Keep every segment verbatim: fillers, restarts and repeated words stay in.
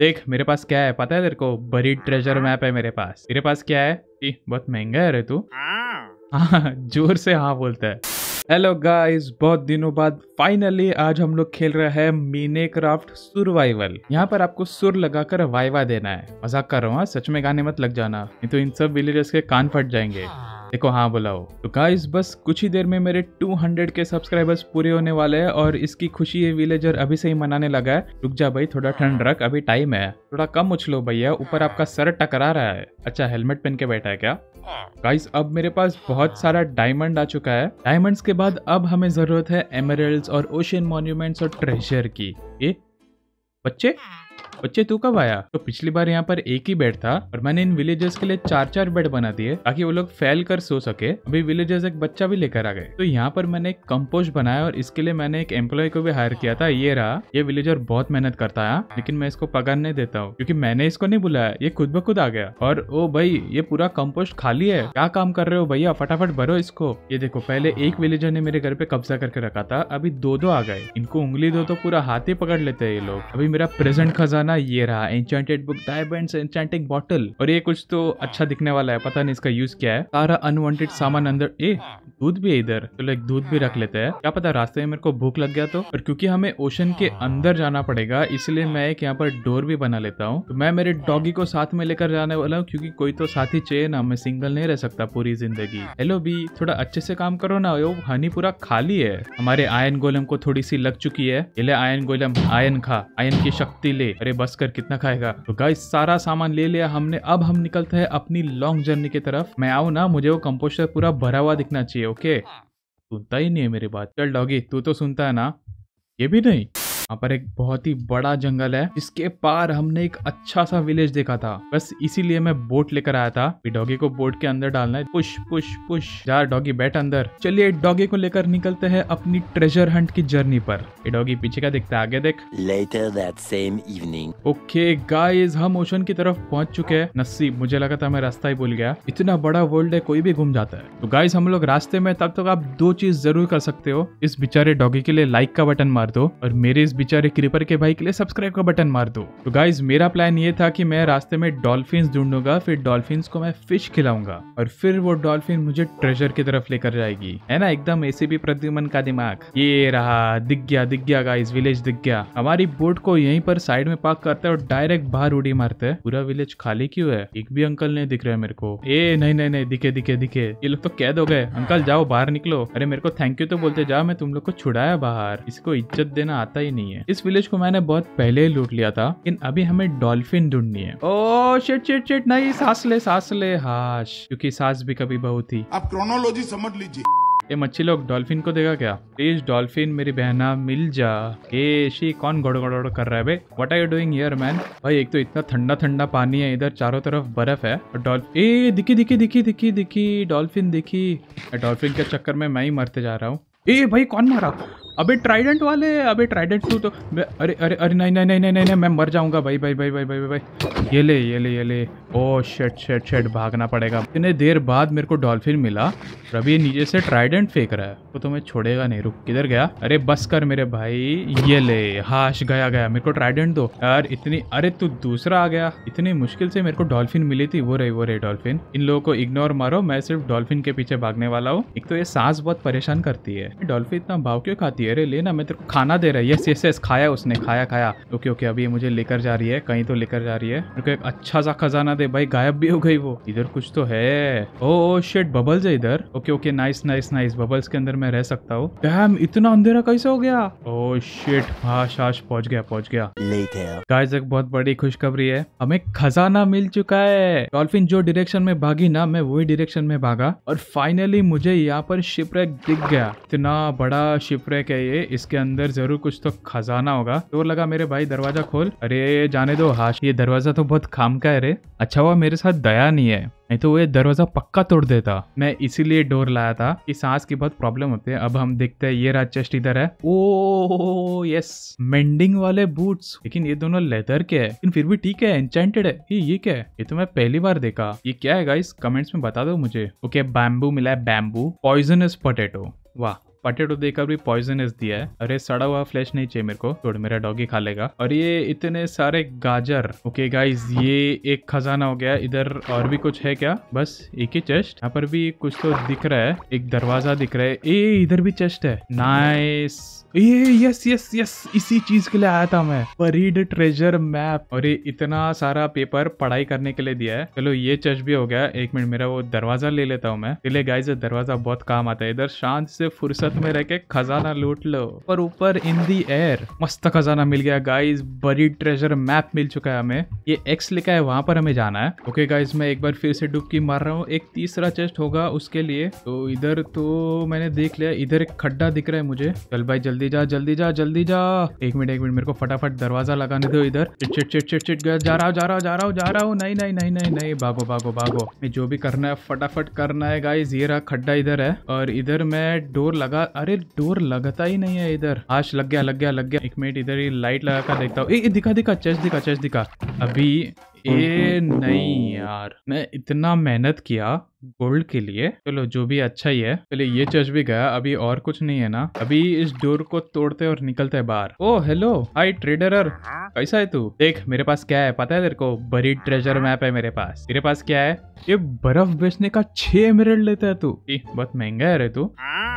देख मेरे पास क्या है पता है तेरे को? बरीड ट्रेजर मैप है मेरे पास। तेरे पास क्या है? ई, बहुत महंगा है रे तू। हाँ जोर से हाँ बोलता है। हेलो गाइस, बहुत दिनों बाद फाइनली आज हम लोग खेल रहे हैं मिनेक्राफ्ट सर्वाइवल। यहाँ पर आपको सुर लगाकर वाइवा देना है। मजाक कर रहा हूँ, सच में गाने मत लग जाना, नहीं तो इन सब विलेजर्स के कान फट जाएंगे। देखो हाँ बुलाओ। तो गाइस बस कुछ ही देर में मेरे दो सौ के सब्सक्राइबर्स पूरे होने वाले हैं और इसकी खुशी ये विलेजर अभी से ही मनाने लगा है। रुक जा भाई, थोड़ा ठंड रख, अभी टाइम है। थोड़ा कम उछलो भैया, ऊपर आपका सर टकरा रहा है। अच्छा हेलमेट पहन के बैठा है क्या? गाइस अब मेरे पास बहुत सारा डायमंड आ चुका है। डायमंड्स के बाद अब हमें जरूरत है एमरल्ड्स और ओशियन मॉन्यूमेंट्स और ट्रेजर की। ए बच्चे बच्चे तू कब आया? तो पिछली बार यहाँ पर एक ही बेड था और मैंने इन विलेजर्स के लिए चार चार बेड बना दिए ताकि वो लोग फैल कर सो सके। अभी विलेजर्स एक बच्चा भी लेकर आ गए। तो यहाँ पर मैंने एक कंपोस्ट बनाया और इसके लिए मैंने एक एम्प्लॉय को भी हायर किया था। ये रहा, ये विलेजर बहुत मेहनत करता है, लेकिन मैं इसको पगार नहीं देता हूँ क्योंकि मैंने इसको नहीं बुलाया, ये खुद ब खुद आ गया। और ओ भाई ये पूरा कंपोस्ट खाली है, क्या काम कर रहे हो भैया? फटाफट भरो इसको। ये देखो पहले एक विलेजर ने मेरे घर पे कब्जा करके रखा था, अभी दो दो आ गए। इनको उंगली दो तो पूरा हाथ ही पकड़ लेते हैं ये लोग। अभी मेरा प्रेजेंट खजाना ये रहा, enchanted book, diamonds, enchanting bottle. और ये कुछ तो अच्छा दिखने वाला है, पता नहीं इसका यूज क्या है। सारा अनवांटेड सामान अंदर। ए दूध भी है इधर, तो लाइक दूध भी रख लेते हैं, क्या पता रास्ते में मेरे को भूख लग गया तो। और क्योंकि हमें ओशन के अंदर जाना पड़ेगा इसलिए मैं एक यहाँ पर डोर भी बना लेता हूँ। तो मैं मेरे डॉगी को साथ में लेकर जाने वाला हूँ क्योंकि कोई तो साथी चाहिए ना, मैं सिंगल नहीं रह सकता पूरी जिंदगी। हेलो बी, थोड़ा अच्छे से काम करो ना। यो हनी पूरा खाली है। हमारे आयन गोलम को थोड़ी सी लग चुकी है। ये ले आयन गोलम, आयन खा, आयन की शक्ति ले। अरे बस कर, कितना खाएगा? तो गाइस सारा सामान ले लिया हमने। अब हम निकलते हैं अपनी लॉन्ग जर्नी की तरफ। मैं आऊँ ना, मुझे वो कंपोस्टर पूरा भरा हुआ दिखना चाहिए। ओके सुनता ही नहीं है मेरी बात। चल डॉगी तू तो सुनता है ना? ये भी नहीं। यहाँ पर एक बहुत ही बड़ा जंगल है जिसके पार हमने एक अच्छा सा विलेज देखा था, बस इसीलिए मैं बोट लेकर आया था। डॉगी को बोट के अंदर डालना है। पुश पुश पुश, जा डॉगी बैठ अंदर। चलिए डॉगी को लेकर निकलते हैं अपनी ट्रेजर हंट की जर्नी पर। ये डॉगी पीछे का दिखता है, आगे देख। Later that same evening. Okay guys हम ओशन की तरफ पहुंच चुके हैं। नसीब, मुझे लगा था मैं रास्ता ही भूल गया। इतना बड़ा वर्ल्ड है, कोई भी घूम जाता है। तो गाइस हम लोग रास्ते में, तब तक आप दो चीज जरूर कर सकते हो। इस बेचारे डॉगी के लिए लाइक का बटन मार दो और मेरे इस बेचारे क्रीपर के भाई के लिए सब्सक्राइब का बटन मार दो। तो गाइस मेरा प्लान ये था कि मैं रास्ते में डॉल्फिन्स ढूंढूंगा, फिर डॉल्फिन्स को मैं फिश खिलाऊंगा और फिर वो डॉल्फिन मुझे ट्रेजर की तरफ लेकर जाएगी। है ना एकदम एसीपी प्रद्युमन का दिमाग। ये रहा, दिख गया दिख गया गाइस, विलेज दिख गया। हमारी बोट को यहीं पर साइड में पार्क करते हैं और डायरेक्ट बाहर उड़ी मारते हैं। पूरा विलेज खाली क्यों है? एक भी अंकल नहीं दिख रहा है मेरे को। ए नहीं नहीं नहीं, दिखे दिखे दिखे, ये लोग तो कैद हो गए। अंकल जाओ बाहर निकलो। अरे मेरे को थैंक यू तो बोलते जाओ, मैं तुम लोग को छुड़ाया बाहर। इसको इज्जत देना आता ही नहीं है। इस विलेज को मैंने बहुत पहले ही लूट लिया था, लेकिन अभी हमें डॉल्फिन ढूंढनी है। ओ शिट शिट शिट, नहीं सांस ले सांस ले, हाश, क्योंकि सांस भी कभी बहू थी। आप क्रोनोलॉजी समझ लीजिए। ये मच्छी लोग डॉल्फिन को देगा क्या? प्लीज डॉल्फिन मेरी बहना मिल जा। ए शी कौन गड़ गड़ कर रहा है बे? What are you doing here man? भाई एक तो इतना ठंडा ठंडा पानी है, इधर चारों तरफ बर्फ है और डॉल्फिन। ए दिखी दिखी दिखी दिखी दिखी डॉल्फिन दिखी। डॉल्फिन के चक्कर में मैं ही मरते जा रहा हूँ। ए भाई कौन मारा? अबे ट्राइडेंट वाले, अबे ट्राइडेंट टू तो। अरे अरे अरे नहीं नहीं नहीं नहीं नहीं, नहीं मैं मर जाऊंगा भाई भाई भाई भाई भाई भाई। ये ले ये ले ये ले। ओ शेट शेट शेट, भागना पड़ेगा। इतने देर बाद मेरे को डॉल्फिन मिला और अभी नीचे से ट्राइडेंट फेंक रहा है, तो तो मैं छोड़ेगा नहीं। रुक, किधर गया? अरे बस कर मेरे भाई। ये ले, हाश गया गया। मेरे को ट्राइडेंट दो यार। इतनी, अरे तू दूसरा आ गया। इतनी मुश्किल से मेरे को डॉल्फिन मिली थी। वो रही वो रही डॉल्फिन। इन लोगों को इग्नोर मारो, मैं सिर्फ डॉल्फिन के पीछे भागने वाला हूँ। एक तो ये सांस बहुत परेशान करती है। डॉल्फिन इतना भाव क्यों खाती है? अरे लेना, मैं तेरे को खाना दे रहा है। यस यस यस, खाया उसने, खाया खाया। ओके ओके, अभी ये मुझे लेकर जा रही है, कहीं तो लेकर जा रही है। मेरे को एक अच्छा सा खजाना दे भाई। गायब भी हो गई वो। इधर कुछ तो है। ओ शिट, बबल्स है इधर। Okay okay, nice nice nice, bubbles के अंदर मैं रह सकता हूँ। डैम, इतना अंधेरा कैसे हो गया? ओ शिट, हाश हाश, पहुंच गया पहुंच गया। गाइस एक बहुत बड़ी खुशखबरी है, हमें खजाना मिल चुका है। डॉल्फिन जो डायरेक्शन में भागी ना, मैं वही डायरेक्शन में भागा और फाइनली मुझे यहाँ पर शिपरेक दिख गया। इतना बड़ा शिपरेक है ये, इसके अंदर जरूर कुछ तो खजाना होगा। तो लगा मेरे भाई, दरवाजा खोल। अरे जाने दो हाश, ये दरवाजा तो बहुत काम का है रे। अच्छा हुआ मेरे साथ दया नहीं है, नहीं तो वो ये दरवाजा पक्का तोड़ देता। मैं इसीलिए डोर लाया था कि सांस की बहुत प्रॉब्लम होती है। अब हम देखते हैं, ये रहा चेस्ट इधर है। ओ यस, मेंडिंग वाले बूट्स, लेकिन ये दोनों लेदर के है, लेकिन फिर भी ठीक है, एन्चेंटेड है। ये ये क्या है? ये तो मैं पहली बार देखा। ये क्या है गाइस? कमेंट्स में बता दो मुझे। ओके, बैम्बू मिला है, बैम्बू। पॉइजनस पोटैटो, वाह पटेटो देकर भी पॉइजनस दिया है। अरे सड़ा हुआ फ्लैश नहीं चाहिए मेरे को, छोड़ मेरा डॉगी खा लेगा। और ये इतने सारे गाजर। ओके गाइस, ये एक खजाना हो गया। इधर और भी कुछ है क्या? बस एक ही चेस्ट। यहाँ पर भी कुछ तो दिख रहा है, एक दरवाजा दिख रहा है। ए इधर भी चेस्ट है। नाइस। ये यस यस यस इसी चीज के लिए आया था मैं, बरीड ट्रेजर मैप। और ये इतना सारा पेपर पढ़ाई करने के लिए दिया है। चलो ये चेस्ट भी हो गया। एक मिनट, मेरा वो दरवाजा ले लेता हूँ मैं। चलिए गाइस, दरवाजा बहुत काम आता है। इधर शांत से फुर्सत में रह के खजाना लूट लो। पर ऊपर इन दी एयर मस्त खजाना मिल गया गाइस। बरीड ट्रेजर मैप मिल चुका है हमें। ये एक्स लिखा है, वहां पर हमें जाना है। ओके गाइस, मैं एक बार फिर से डुबकी मार रहा हूँ। एक तीसरा चेस्ट होगा उसके लिए। तो इधर तो मैंने देख लिया। इधर एक खड्डा दिख रहा है मुझे। चल भाई जल्दी जा जल्दी जा जल्दी जा। एक मिनट एक मिनट, मेरे को फटाफट दरवाजा लगाने दो इधर। चिट चिट चिट चिट चिट जा रहा हूँ जा रहा हूँ जा रहा हूँ जा रहा हूँ। नहीं नहीं नहीं नहीं नहीं, भागो भागो भागो। मैं जो भी करना है फटाफट करना है गाइस। ये रहा खड्डा इधर है। और इधर मैं डोर लगा, अरे डोर लगता ही नहीं है इधर। आज लग गया लग गया लग गया। एक मिनट, इधर ही लाइट लगा कर देखता हूँ। ए दिखा दिखा चेस्ट दिखा चेस्ट दिखा। अभी ए नहीं यार, मैं इतना मेहनत किया गोल्ड के लिए। चलो जो भी अच्छा ही है। चलिए ये चेस्ट भी गया। अभी और कुछ नहीं है ना? अभी इस डोर को तोड़ते और निकलते हैं बाहर। ओ हेलो, हाय ट्रेडर, कैसा है तू? देख मेरे पास क्या है पता है तेरे को? बरीड ट्रेजर मैप है मेरे पास। तेरे पास क्या है? ये बर्फ बेचने का छह एमराल्ड लेता है तू। बहुत महंगा है रे तू।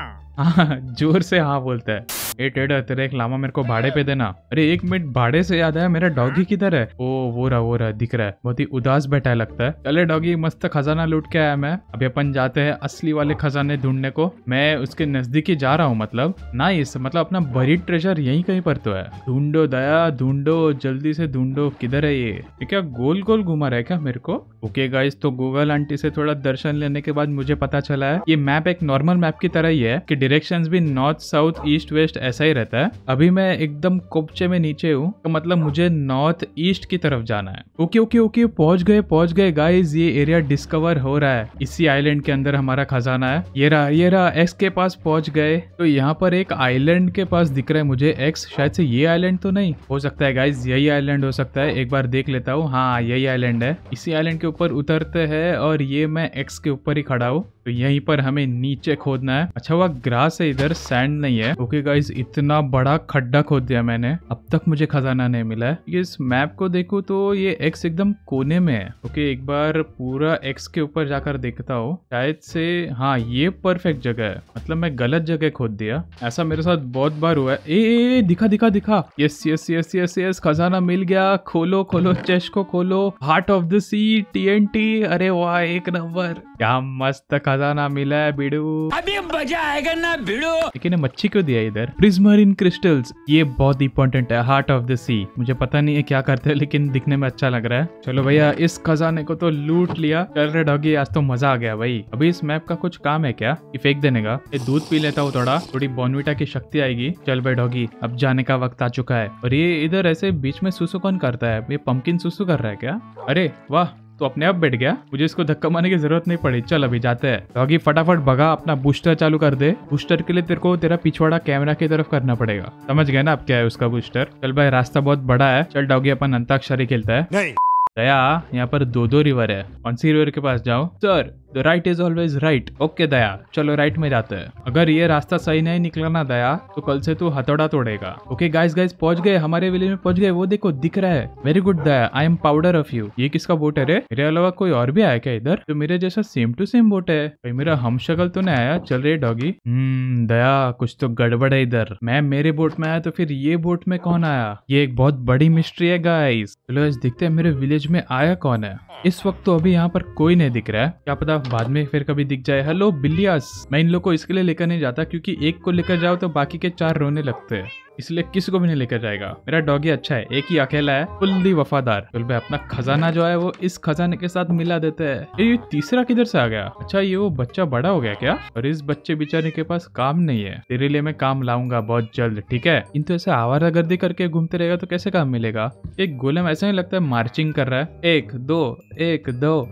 हाँ जोर से हाँ बोलता है। ए ट्रेडर, तेरा एक लामा मेरे को भाड़े पे देना। अरे एक मिनट, भाड़े से याद आया, मेरा डॉगी किधर है? ओ वो रहा वो रहा, दिख रहा है। बहुत ही उदास बैठा है लगता है। चले डॉगी, मस्त खजाना लूट के आया मैं। अभी अपन जाते हैं असली वाले खजाने ढूंढने को। मैं उसके नजदीक ही जा रहा हूँ। मतलब नाइस, मतलब अपना बरीड ट्रेजर यहीं कहीं पर तो है। ढूंढो दया ढूंढो, जल्दी से ढूंढो। किधर है ये? ये क्या गोल गोल घुमा रहा है क्या मेरे को? ओके गाइस, तो गूगल आंटी से थोड़ा दर्शन लेने के बाद मुझे पता चला है ये मैप एक नॉर्मल मैप की तरह ही है कि डायरेक्शंस भी नॉर्थ साउथ ईस्ट वेस्ट ऐसा ही रहता है। अभी मैं एकदम कोपचे में नीचे हूँ, तो मतलब मुझे नॉर्थ ईस्ट की तरफ जाना है। ओके ओके ओके, पहुंच गए पहुंच गए गाइस। ये एरिया डिस्कवर हो रहा है। इसी आइलैंड के अंदर हमारा खजाना है। ये रहा ये रहा, एक्स के पास पहुंच गए। तो यहाँ पर एक आइलैंड के पास दिख रहा है मुझे एक्स। शायद से ये आइलैंड तो नहीं हो सकता है गाइस, यही आइलैंड हो सकता है। एक बार देख लेता हूँ। हाँ यही आइलैंड है। इसी आइलैंड के ऊपर उतरते हैं और ये मैं एक्स के ऊपर ही खड़ा हूँ। तो यहीं पर हमें नीचे खोदना है। अच्छा हुआ ग्रास है इधर, सैंड नहीं है। ओके गाइस, इतना बड़ा खड्डा खोद दिया मैंने, अब तक मुझे खजाना नहीं मिला है। इस मैप को देखो तो ये एक्स एकदम कोने में है। ओके एक बार पूरा एक्स के ऊपर जाकर देखता हूँ। शायद से हाँ ये परफेक्ट जगह है। मतलब मैं गलत जगह खोद दिया। ऐसा मेरे साथ बहुत बार हुआ है। ए, ए, ए दिखा दिखा दिखा। Yes yes yes yes yes, खजाना मिल गया। खोलो खोलो चेस्ट को खोलो। Heart of the sea, TNT. अरे वाह एक नंबर, क्या मस्त खजाना मिला है बिडू। अभी मजा आएगा ना बिडू। लेकिन मच्छी क्यों दिया इधर? प्रिज्मरीन क्रिस्टल्स, ये बहुत इंपॉर्टेंट है। हार्ट ऑफ द सी, मुझे पता नहीं है क्या करते हैं लेकिन दिखने में अच्छा लग रहा है। चलो भैया, इस खजाने को तो लूट लिया। चल रहे डॉगी, आज तो मजा आ गया भाई। अभी इस मैप का कुछ काम है क्या? ये फेंक देने का। ये दूध पी लेता हूँ थोड़ा, थोड़ी बॉर्नविटा की शक्ति आएगी। चल भाई डॉगी, अब जाने का वक्त आ चुका है। और ये इधर ऐसे बीच में सुसु कौन करता है? ये पंपकिन सुसु कर रहा है क्या? अरे वाह, तो अपने आप बैठ गया, मुझे इसको धक्का मारने की जरूरत नहीं पड़ी। चल अभी जाते हैं। डॉगी फटाफट भगा, अपना बूस्टर चालू कर दे। बूस्टर के लिए तेरे को तेरा पिछवाड़ा कैमरा की तरफ करना पड़ेगा। समझ गया ना अब क्या है उसका बूस्टर? चल भाई, रास्ता बहुत बड़ा है। चल डॉगी, अपन अंताक्षरी खेलता है। नहीं दया, यहाँ पर दो दो रिवर है। कौन सी रिवर के पास जाओ? Sir the right is always right. Okay Daya, चलो राइट में जाते हैं। अगर ये रास्ता सही नहीं निकला ना दया, तो कल से तू हथौड़ा तोड़ेगा। ओके गाइस गाइस, पहुंच गए, हमारे विलेज में पहुंच गए। वो देखो दिख रहा है। Very good Daya, I am पाउडर ऑफ यू। ये किसका बोट है रे? मेरे अलावा कोई और भी आया क्या इधर? तो मेरे जैसा सेम टू सेम बोट है। भाई मेरा हम शक्ल तो नहीं आया। चल रही डॉगी। हम्म दया, कुछ तो गड़बड़ है इधर। मैं मेरे बोट में आया तो फिर ये बोट में कौन आया? ये एक बहुत बड़ी मिस्ट्री है गाइस। चलो आज देखते हैं मेरे विलेज में आया कौन है। इस वक्त तो अभी यहाँ पर कोई नहीं दिख रहा है, क्या पता बाद में फिर कभी दिख जाए। हेलो बिल्लियास, मैं इन लोग को इसके लिए लेकर नहीं जाता क्योंकि एक को लेकर जाओ तो बाकी के चार रोने लगते हैं, इसलिए किसी को भी नहीं लेकर जाएगा। मेरा डॉगी अच्छा है, एक ही अकेला है, फुल्ली वफादार। चल भाई, अपना खजाना जो है वो इस खजाने के साथ मिला देते हैं। ये तीसरा किधर से आ गया? अच्छा ये वो बच्चा बड़ा हो गया क्या? और इस बच्चे बेचारे के पास काम नहीं है। तेरे लिए मैं काम लाऊंगा बहुत जल्द, ठीक है? किंतु ऐसे आवारागर्दी करके घूमते रहेगा तो कैसे काम मिलेगा? एक गोलम ऐसा ही लगता है मार्चिंग कर रहा है। एक दो एक दो।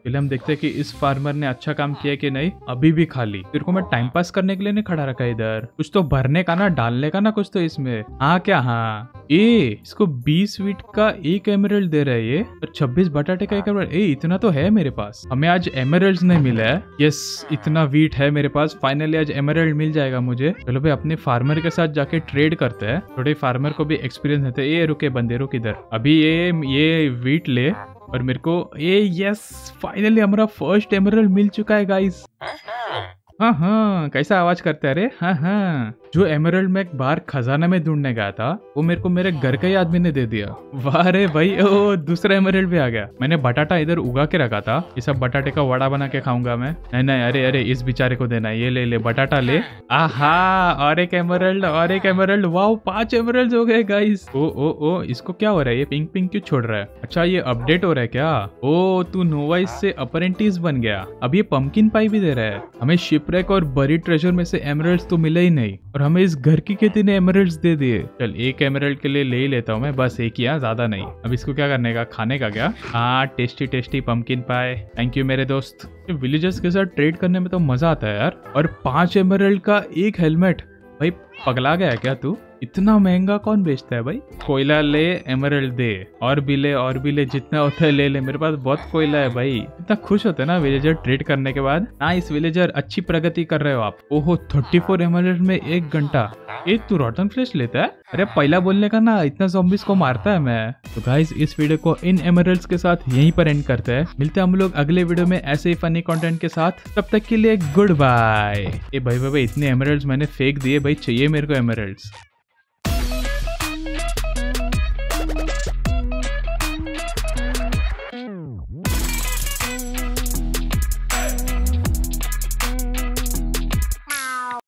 पहले हम देखते हैं कि इस फार्मर ने अच्छा काम किया कि नहीं। अभी भी खाली, तेरे को मैं टाइम पास करने के लिए नहीं खड़ा रखा इधर, कुछ तो भरने का ना, डालने का ना कुछ तो इसमें। हाँ क्या, हाँ ए इसको बीस वीट का एक एमरल्ड दे रहा है ये, और छब्बीस बटाटे का एक एमरल्ड। ए इतना तो है मेरे पास। हमें आज एमरल्ड्स नहीं मिला है। यस, इतना वीट है मेरे पास। फाइनली आज एमरल्ड मिल जाएगा मुझे। चलो भाई अपने फार्मर के साथ जाके ट्रेड करते हैं, थोड़े फार्मर को भी एक्सपीरियंस देते हैं। ए रुके बंदे, रुक इधर। अभी ये ये वीट ले और मेरे को ए यस फाइनली हमारा फर्स्ट एमरल्ड मिल चुका है गाइस। हाँ हाँ, कैसा आवाज करते हैं रे। हाँ हाँ, जो एमरल्ड मैं एक बार खजाना में ढूंढने गया था वो मेरे को मेरे घर का ही आदमी ने दे दिया। वाह रे भाई, ओ दूसरा एमरल्ड भी आ गया। मैंने बटाटा इधर उगा के रखा था, ये सब बटाटे का वड़ा बना के खाऊंगा मैं। नहीं नहीं, अरे अरे इस बेचारे को देना, ये ले ले बटाटा ले। आहा, और एक एमरल्ड, और एक एमरल्ड। वाह, पांच एमरल्ड हो गए गाइस। ओ ओ ओ इसको क्या हो रहा है, ये पिंक पिंक क्यों छोड़ रहा है? अच्छा ये अपडेट हो रहा है क्या? ओ तू नोवाइस से अप्रेंटिस बन गया, अब ये पंपकिन पाई भी दे रहा है। हमें शिपरेक और बरीड ट्रेजर में से एमरल्ड्स तो मिले ही नहीं, और हमें इस घर की खेती ने एमरल्ड्स दे दिए। चल एक एमरल्ड के लिए ले ही लेता हूँ मैं, बस एक ही, ज्यादा नहीं। अब इसको क्या करने का, खाने का क्या? हाँ tasty tasty pumpkin pie, thank you मेरे दोस्त। विलेजर्स के साथ ट्रेड करने में तो मजा आता है यार। और पांच एमरल्ड का एक हेलमेट, भाई पगला गया क्या तू? इतना महंगा कौन बेचता है भाई? कोयला ले, एमरल्ड दे, और भी ले, और भी ले, जितना होता है ले ले। मेरे पास बहुत कोयला है भाई। इतना खुश होते हैं ना विलेजर ट्रेड करने के बाद। नाइस विलेजर, अच्छी प्रगति कर रहे हो आप। ओहो थर्टी फोर एमरल्ड में एक घंटा। ए तू रॉटन फ्लेश लेता है? अरे पहला बोलने का ना, इतना ज़ॉम्बीज को मारता है मैं। तो गाइस इस वीडियो को इन एमरल्ड्स के साथ यहीं पर एंड करते हैं। मिलते हैं हम लोग अगले वीडियो में ऐसे ही फनी कंटेंट के साथ। तब तक के लिए गुड बाय। ए भाई भाई इतने एमरल्ड्स मैंने फेंक दिए भाई, चाहिए मेरे को एमरल्ड्स।